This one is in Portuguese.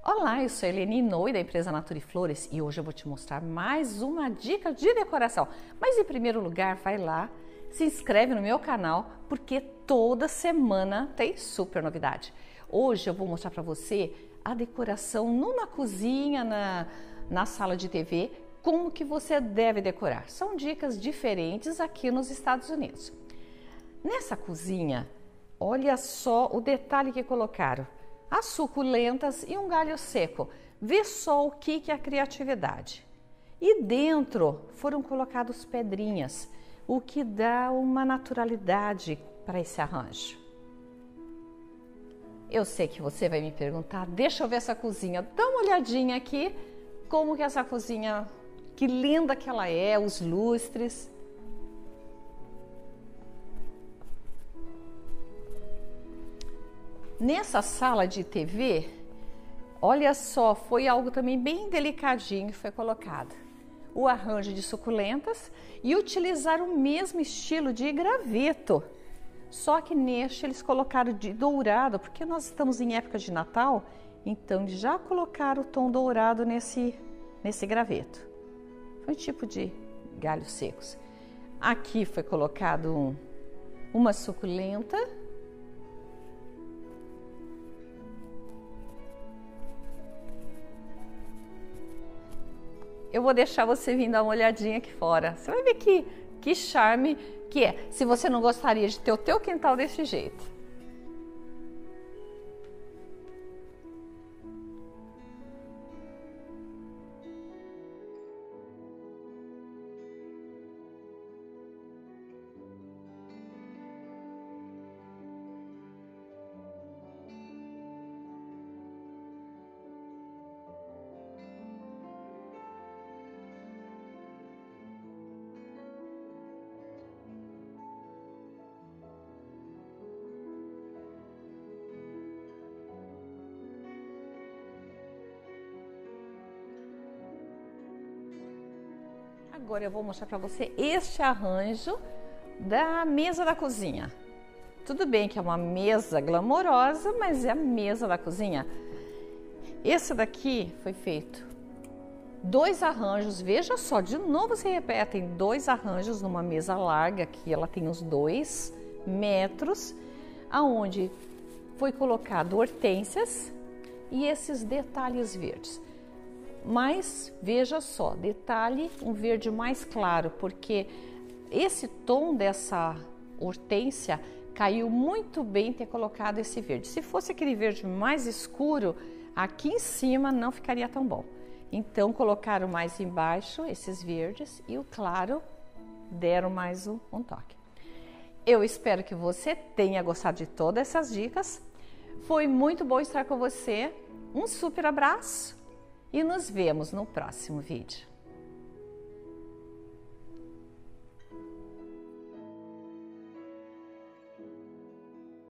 Olá, eu sou a Eleni Inoue da empresa Natura Flores e hoje eu vou te mostrar mais uma dica de decoração. Mas em primeiro lugar, vai lá, se inscreve no meu canal porque toda semana tem super novidade. Hoje eu vou mostrar para você a decoração numa cozinha, na sala de TV, como que você deve decorar. São dicas diferentes aqui nos Estados Unidos. Nessa cozinha, olha só o detalhe que colocaram. As suculentas e um galho seco. Vê só o que é a criatividade. E dentro foram colocadas pedrinhas, o que dá uma naturalidade para esse arranjo. Eu sei que você vai me perguntar, deixa eu ver essa cozinha. Dá uma olhadinha aqui, como que essa cozinha, que linda que ela é, os lustres. Nessa sala de TV, olha só, foi algo também bem delicadinho que foi colocado. O arranjo de suculentas e utilizar o mesmo estilo de graveto. Só que neste eles colocaram de dourado, porque nós estamos em época de Natal, então já colocaram o tom dourado nesse graveto. Foi um tipo de galhos secos. Aqui foi colocado uma suculenta. Eu vou deixar você vir dar uma olhadinha aqui fora. Você vai ver que charme que é. Se você não gostaria de ter o teu quintal desse jeito. Agora eu vou mostrar para você este arranjo da mesa da cozinha. Tudo bem que é uma mesa glamourosa, mas é a mesa da cozinha. Esse daqui foi feito dois arranjos, veja só, de novo se repetem, dois arranjos numa mesa larga, que ela tem os 2 metros, aonde foi colocado hortênsias e esses detalhes verdes. Mas veja só, detalhe, um verde mais claro, porque esse tom dessa hortênsia caiu muito bem ter colocado esse verde. Se fosse aquele verde mais escuro, aqui em cima não ficaria tão bom. Então colocaram mais embaixo esses verdes e o claro deram mais um toque. Eu espero que você tenha gostado de todas essas dicas. Foi muito bom estar com você. Um super abraço. E nos vemos no próximo vídeo.